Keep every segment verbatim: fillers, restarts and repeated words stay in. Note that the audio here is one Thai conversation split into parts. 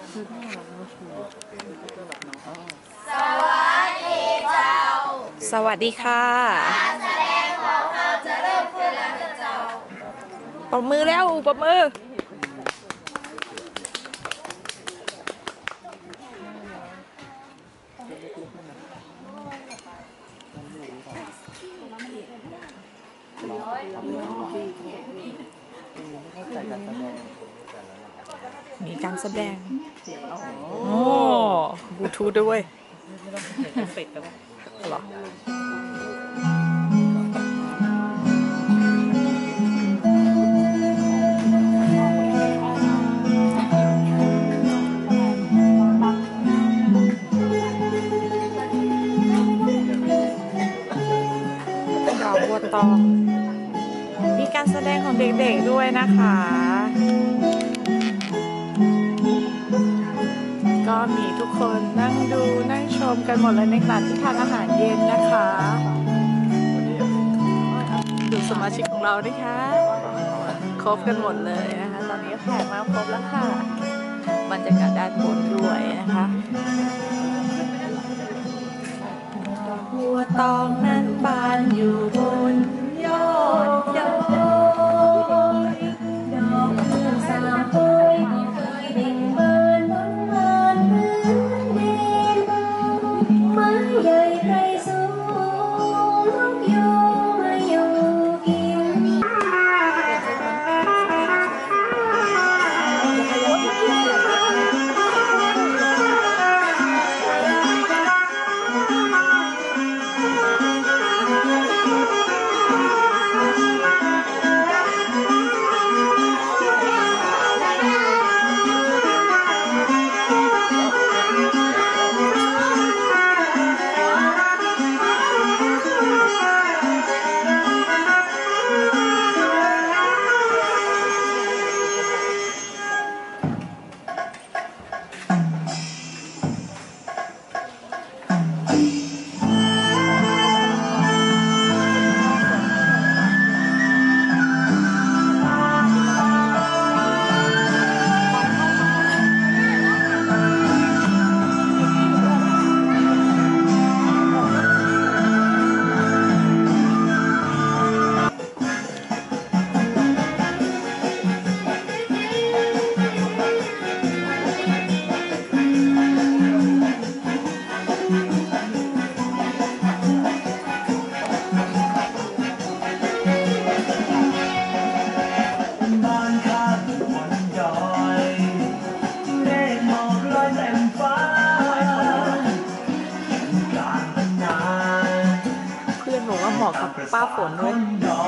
สวัสดีค่ะการแสดงของเราจะเริ่มขึ้นแล้วเจ้าปรบมือแล้วปรบมือมีการแสดงโอ้บลูทูธด้วยเป็ดกันหรอดอกบัวตองมีการแสดงของเด็กๆด้วยนะคะก็มีทุกคนนั่งดูนั่งชมกันหมดเลยในร้านที่ทานอาหารเย็นนะคะดูสมาชิกของเราดิคะครบกันหมดเลยนะคะตอนนี้แขกมาครบแล้วค่ะบรรยากาศด้านบนด้วยนะคะบัวตองนั้นบานอยู่บนยอดดอยดอกเมืองสามโอยเคยเบ่งบานบนบานพื้นดินไม้ใหญ่ไพรสูงนกยูงมาอยู่กินเหมาะกับป้าฝนด้วย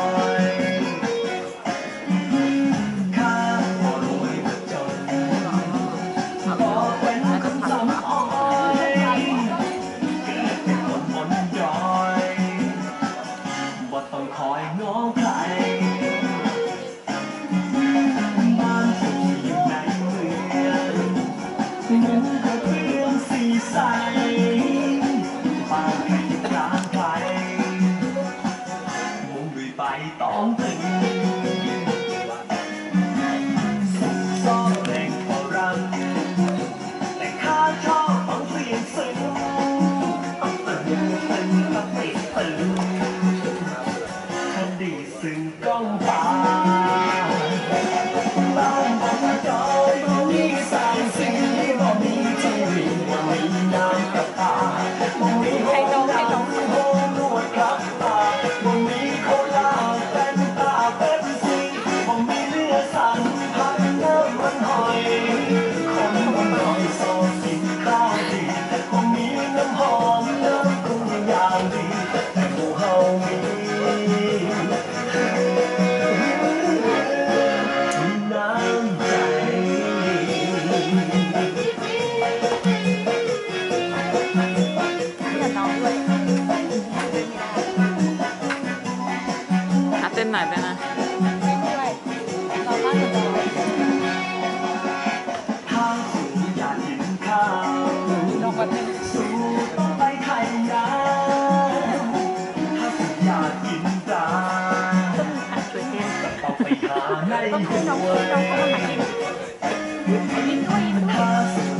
ต้องถึงสุดซอกแหล่งฝรั่งแต่ข้าชอบฟังเสียงซึ้งต้องตื่นตึงต้องติดตึงคดีซึ้งกล้องตาบ้านบอกจอยบ่มีสายสีบ่มีทีวีบ่มีน้ำกับตาบ่มีให้น้องให้น้องโอ้นวดครับตาบ่มีโคลาเต้นไหนไปนะเราบ้านกันเลยทางสูงอยากกินข้าวน้องก็เต้นสูงต้องไปไข่ยาถ้าสูงอยากกินปลาต้องมีอัดช่วยเต้นต้องไปหาในหัวต้องให้น้องเขามาหากินกินด้วย